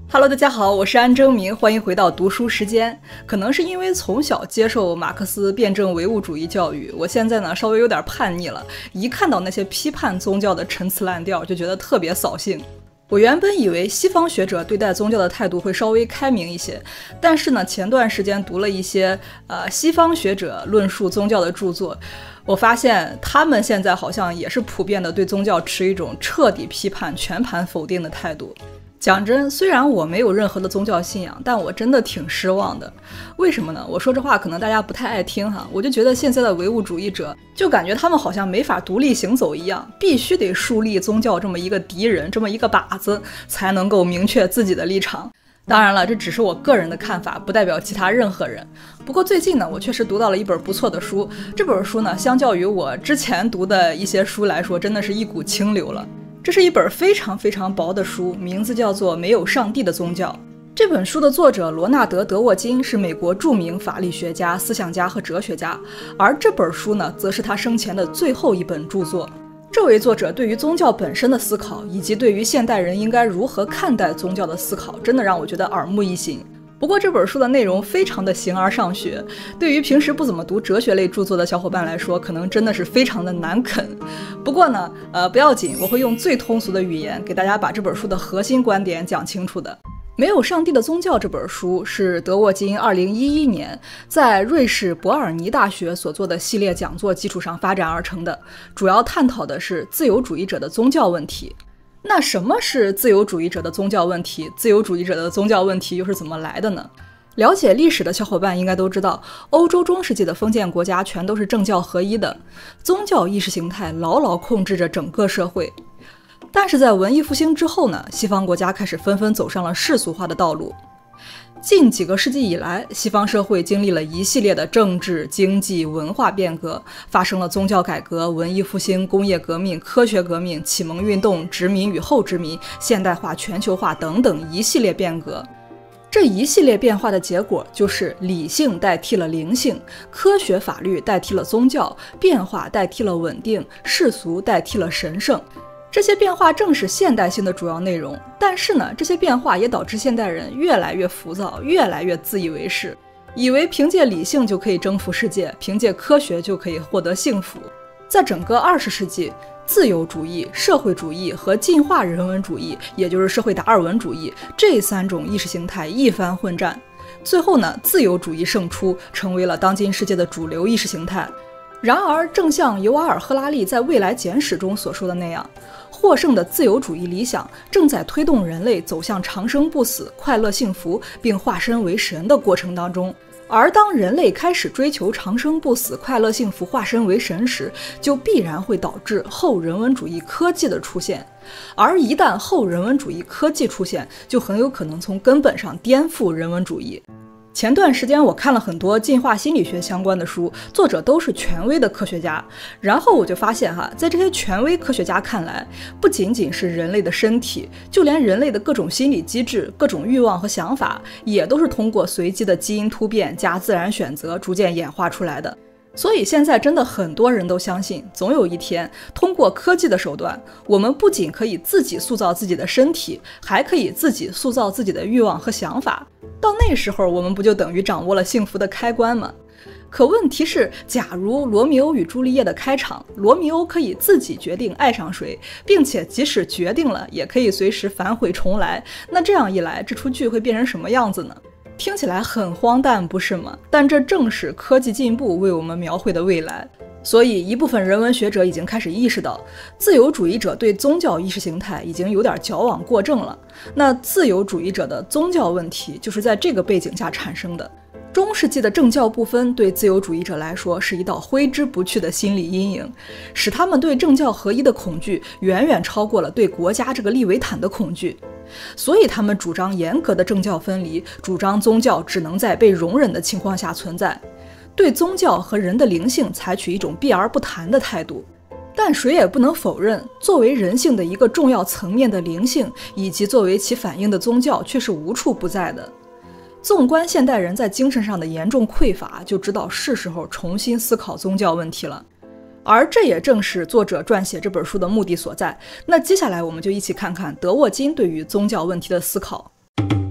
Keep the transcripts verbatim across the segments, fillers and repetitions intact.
Hello， 大家好，我是安征明，欢迎回到读书时间。可能是因为从小接受马克思辩证唯物主义教育，我现在呢稍微有点叛逆了，一看到那些批判宗教的陈词滥调，就觉得特别扫兴。我原本以为西方学者对待宗教的态度会稍微开明一些，但是呢，前段时间读了一些呃西方学者论述宗教的著作，我发现他们现在好像也是普遍的对宗教持一种彻底批判、全盘否定的态度。讲真，虽然我没有任何的宗教信仰，但我真的挺失望的。为什么呢？我说这话可能大家不太爱听哈，我就觉得现在的唯物主义者就感觉他们好像没法独立行走一样，必须得树立宗教这么一个敌人，这么一个靶子，才能够明确自己的立场。当然了，这只是我个人的看法，不代表其他任何人。不过最近呢，我确实读到了一本不错的书，这本书呢，相较于我之前读的一些书来说，真的是一股清流了。这是一本非常非常薄的书，名字叫做《没有上帝的宗教》。这本书的作者罗纳德·德沃金是美国著名法律学家、思想家和哲学家，而这本书呢，则是他生前的最后一本著作。这位作者对于宗教本身的思考，以及对于现代人应该如何看待宗教的思考，真的让我觉得耳目一新。不过这本书的内容非常的形而上学，对于平时不怎么读哲学类著作的小伙伴来说，可能真的是非常的难啃。不过呢，呃，不要紧，我会用最通俗的语言给大家把这本书的核心观点讲清楚的。没有上帝的宗教这本书是德沃金二零一一年在瑞士伯尔尼大学所做的系列讲座基础上发展而成的，主要探讨的是自由主义者的宗教问题。那什么是自由主义者的宗教问题？自由主义者的宗教问题又是怎么来的呢？了解历史的小伙伴应该都知道，欧洲中世纪的封建国家全都是政教合一的，宗教意识形态牢牢控制着整个社会。但是在文艺复兴之后呢，西方国家开始纷纷走上了世俗化的道路。近几个世纪以来，西方社会经历了一系列的政治、经济、文化变革，发生了宗教改革、文艺复兴、工业革命、科学革命、启蒙运动、殖民与后殖民、现代化、全球化等等一系列变革。这一系列变化的结果就是理性代替了灵性，科学法律代替了宗教，变化代替了稳定，世俗代替了神圣。这些变化正是现代性的主要内容，但是呢，这些变化也导致现代人越来越浮躁，越来越自以为是，以为凭借理性就可以征服世界，凭借科学就可以获得幸福。在整个二十世纪，自由主义、社会主义和进化人文主义，也就是社会达尔文主义，这三种意识形态一番混战，最后呢，自由主义胜出，成为了当今世界的主流意识形态。然而，正像尤瓦尔·赫拉利在《未来简史》中所说的那样，获胜的自由主义理想正在推动人类走向长生不死、快乐幸福并化身为神的过程当中。而当人类开始追求长生不死、快乐幸福、化身为神时，就必然会导致后人文主义科技的出现。而一旦后人文主义科技出现，就很有可能从根本上颠覆人文主义。前段时间我看了很多进化心理学相关的书，作者都是权威的科学家，然后我就发现哈，在这些权威科学家看来，不仅仅是人类的身体，就连人类的各种心理机制、各种欲望和想法，也都是通过随机的基因突变加自然选择逐渐演化出来的。所以现在真的很多人都相信，总有一天通过科技的手段，我们不仅可以自己塑造自己的身体，还可以自己塑造自己的欲望和想法。到那时候，我们不就等于掌握了幸福的开关吗？可问题是，假如罗密欧与朱丽叶的开场，罗密欧可以自己决定爱上谁，并且即使决定了，也可以随时反悔重来，那这样一来，这出剧会变成什么样子呢？听起来很荒诞，不是吗？但这正是科技进步为我们描绘的未来。所以一部分人文学者已经开始意识到，自由主义者对宗教意识形态已经有点矫枉过正了。那自由主义者的宗教问题就是在这个背景下产生的。中世纪的政教不分对自由主义者来说是一道挥之不去的心理阴影，使他们对政教合一的恐惧远远超过了对国家这个利维坦的恐惧。所以他们主张严格的政教分离，主张宗教只能在被容忍的情况下存在，对宗教和人的灵性采取一种避而不谈的态度。但谁也不能否认，作为人性的一个重要层面的灵性，以及作为其反应的宗教却是无处不在的。纵观现代人在精神上的严重匮乏，就知道是时候重新思考宗教问题了。而这也正是作者撰写这本书的目的所在。那接下来我们就一起看看德沃金对于宗教问题的思考。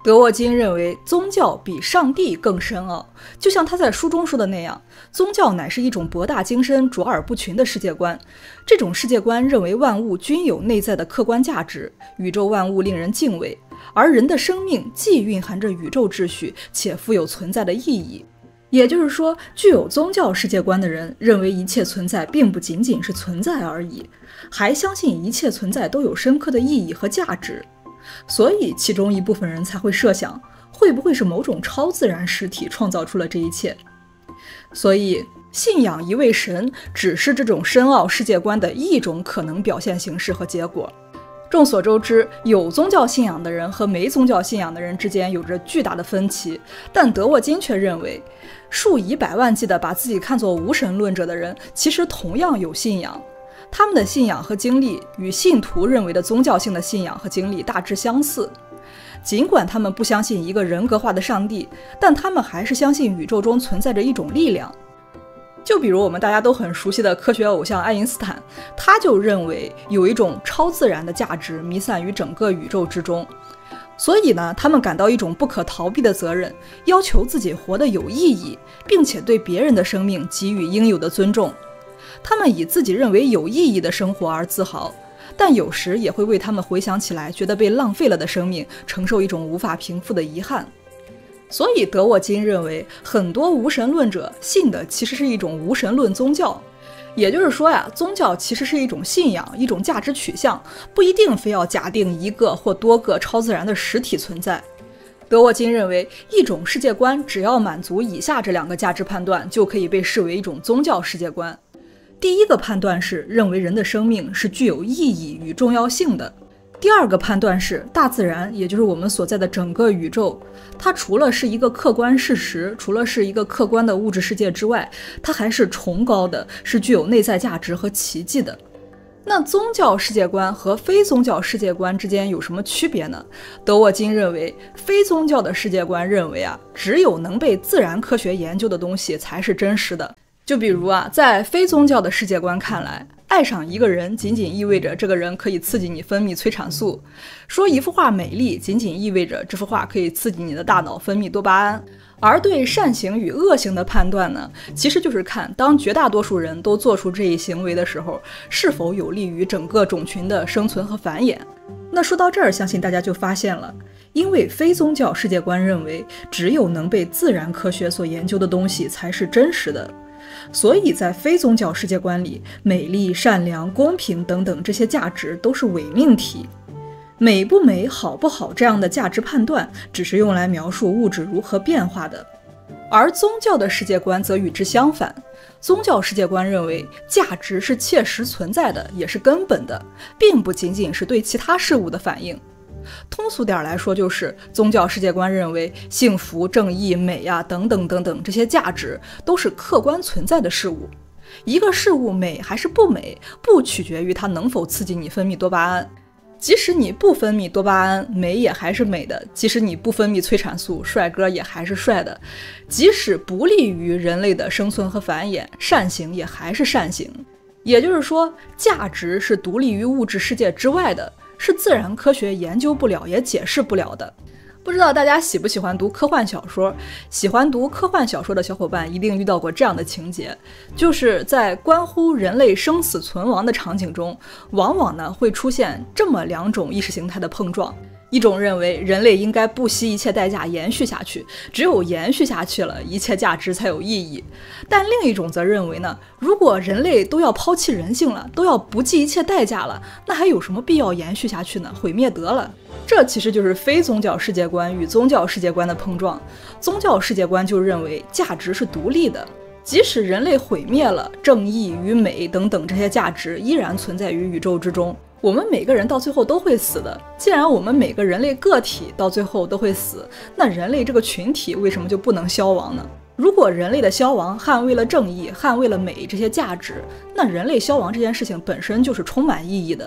德沃金认为宗教比上帝更深奥，就像他在书中说的那样，宗教乃是一种博大精深、卓尔不群的世界观。这种世界观认为万物均有内在的客观价值，宇宙万物令人敬畏，而人的生命既蕴含着宇宙秩序，且富有存在的意义。也就是说，具有宗教世界观的人认为一切存在并不仅仅是存在而已，还相信一切存在都有深刻的意义和价值。所以其中一部分人才会设想，会不会是某种超自然实体创造出了这一切。所以信仰一位神只是这种深奥世界观的一种可能表现形式和结果。众所周知，有宗教信仰的人和没宗教信仰的人之间有着巨大的分歧，但德沃金却认为，数以百万计的把自己看作无神论者的人其实同样有信仰，他们的信仰和经历与信徒认为的宗教性的信仰和经历大致相似。尽管他们不相信一个人格化的上帝，但他们还是相信宇宙中存在着一种力量。就比如我们大家都很熟悉的科学偶像爱因斯坦，他就认为有一种超自然的价值弥散于整个宇宙之中。所以呢，他们感到一种不可逃避的责任，要求自己活得有意义，并且对别人的生命给予应有的尊重。他们以自己认为有意义的生活而自豪，但有时也会为他们回想起来觉得被浪费了的生命承受一种无法平复的遗憾。所以德沃金认为，很多无神论者信的其实是一种无神论宗教。也就是说呀，宗教其实是一种信仰，一种价值取向，不一定非要假定一个或多个超自然的实体存在。德沃金认为，一种世界观只要满足以下这两个价值判断，就可以被视为一种宗教世界观。第一个判断是认为人的生命是具有意义与重要性的。第二个判断是，大自然，也就是我们所在的整个宇宙，它除了是一个客观事实，除了是一个客观的物质世界之外，它还是崇高的，是具有内在价值和奇迹的。那宗教世界观和非宗教世界观之间有什么区别呢？德沃金认为，非宗教的世界观认为啊，只有能被自然科学研究的东西才是真实的。就比如啊，在非宗教的世界观看来，爱上一个人仅仅意味着这个人可以刺激你分泌催产素，说一幅画美丽仅仅意味着这幅画可以刺激你的大脑分泌多巴胺。而对善行与恶行的判断呢，其实就是看当绝大多数人都做出这一行为的时候，是否有利于整个种群的生存和繁衍。那说到这儿，相信大家就发现了，因为非宗教世界观认为，只有能被自然科学所研究的东西才是真实的。所以在非宗教世界观里，美丽、善良、公平等等这些价值都是伪命题。美不美、好不好这样的价值判断，只是用来描述物质如何变化的。而宗教的世界观则与之相反，宗教世界观认为价值是切实存在的，也是根本的，并不仅仅是对其他事物的反应。通俗点来说，就是宗教世界观认为幸福、正义、美呀、啊、等等等等这些价值都是客观存在的事物。一个事物美还是不美，不取决于它能否刺激你分泌多巴胺。即使你不分泌多巴胺，美也还是美的；即使你不分泌催产素，帅哥也还是帅的；即使不利于人类的生存和繁衍，善行也还是善行。也就是说，价值是独立于物质世界之外的，是自然科学研究不了也解释不了的。不知道大家喜不喜欢读科幻小说？喜欢读科幻小说的小伙伴一定遇到过这样的情节，就是在关乎人类生死存亡的场景中，往往呢会出现这么两种意识形态的碰撞。一种认为人类应该不惜一切代价延续下去，只有延续下去了，一切价值才有意义。但另一种则认为呢，如果人类都要抛弃人性了，都要不计一切代价了，那还有什么必要延续下去呢？毁灭得了。这其实就是非宗教世界观与宗教世界观的碰撞。宗教世界观就认为价值是独立的，即使人类毁灭了，正义与美等等这些价值依然存在于宇宙之中。我们每个人到最后都会死的，既然我们每个人类个体到最后都会死，那人类这个群体为什么就不能消亡呢？如果人类的消亡捍卫了正义，捍卫了美这些价值，那人类消亡这件事情本身就是充满意义的。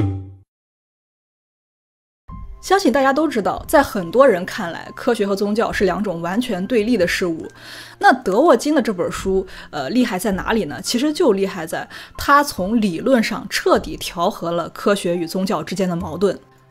相信大家都知道，在很多人看来，科学和宗教是两种完全对立的事物。那德沃金的这本书，呃，厉害在哪里呢？其实就厉害在他从理论上彻底调和了科学与宗教之间的矛盾。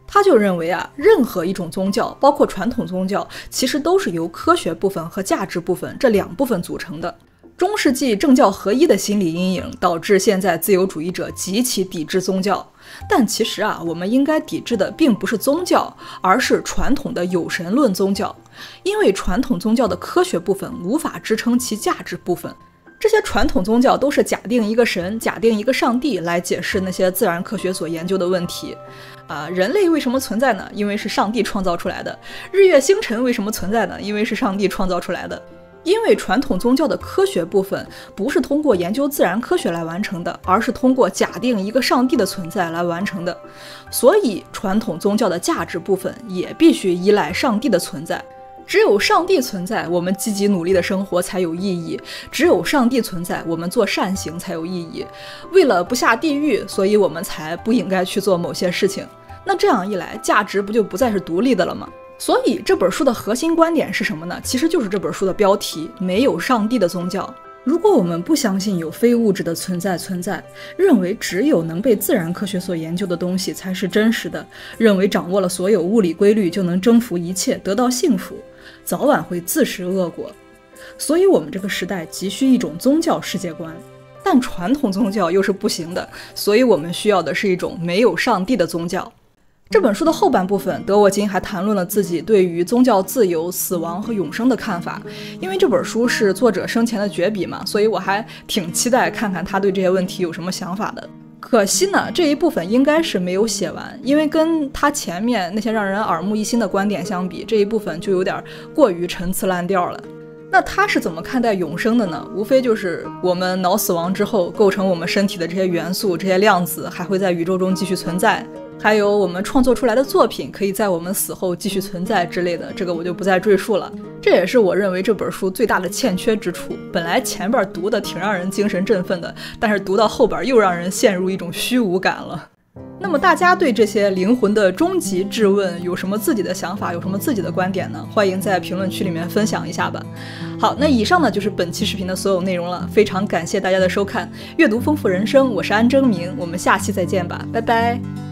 他就认为啊，任何一种宗教，包括传统宗教，其实都是由科学部分和价值部分这两部分组成的。中世纪政教合一的心理阴影导致现在自由主义者极其抵制宗教，但其实啊，我们应该抵制的并不是宗教，而是传统的有神论宗教，因为传统宗教的科学部分无法支撑其价值部分。这些传统宗教都是假定一个神，假定一个上帝来解释那些自然科学所研究的问题。啊、呃，人类为什么存在呢？因为是上帝创造出来的。日月星辰为什么存在呢？因为是上帝创造出来的。因为传统宗教的科学部分不是通过研究自然科学来完成的，而是通过假定一个上帝的存在来完成的。所以传统宗教的价值部分也必须依赖上帝的存在。只有上帝存在，我们积极努力的生活才有意义；只有上帝存在，我们做善行才有意义。为了不下地狱，所以我们才不应该去做某些事情。那这样一来，价值不就不再是独立的了吗？所以这本书的核心观点是什么呢？其实就是这本书的标题：没有上帝的宗教。如果我们不相信有非物质的存在存在，认为只有能被自然科学所研究的东西才是真实的，认为掌握了所有物理规律就能征服一切，得到幸福，早晚会自食恶果。所以我们这个时代急需一种宗教世界观，但传统宗教又是不行的，所以我们需要的是一种没有上帝的宗教。这本书的后半部分，德沃金还谈论了自己对于宗教自由、死亡和永生的看法。因为这本书是作者生前的绝笔嘛，所以我还挺期待看看他对这些问题有什么想法的。可惜呢，这一部分应该是没有写完，因为跟他前面那些让人耳目一新的观点相比，这一部分就有点过于陈词滥调了。那他是怎么看待永生的呢？无非就是我们脑死亡之后，构成我们身体的这些元素、这些量子还会在宇宙中继续存在，还有我们创作出来的作品可以在我们死后继续存在之类的，这个我就不再赘述了。这也是我认为这本书最大的欠缺之处。本来前边读的挺让人精神振奋的，但是读到后边又让人陷入一种虚无感了。那么大家对这些灵魂的终极质问有什么自己的想法，有什么自己的观点呢？欢迎在评论区里面分享一下吧。好，那以上呢就是本期视频的所有内容了，非常感谢大家的收看。阅读丰富人生，我是安征明，我们下期再见吧，拜拜。